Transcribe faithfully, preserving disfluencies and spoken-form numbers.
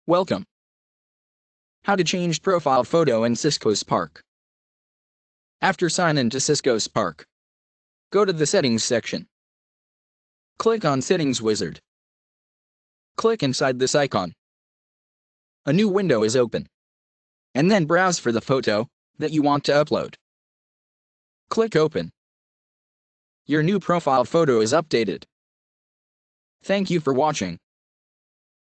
Welcome. How to change profile photo in Cisco Spark. After sign in to Cisco Spark, go to the Settings section. Click on Settings Wizard. Click inside this icon. A new window is open. And then browse for the photo that you want to upload. Click Open. Your new profile photo is updated. Thank you for watching.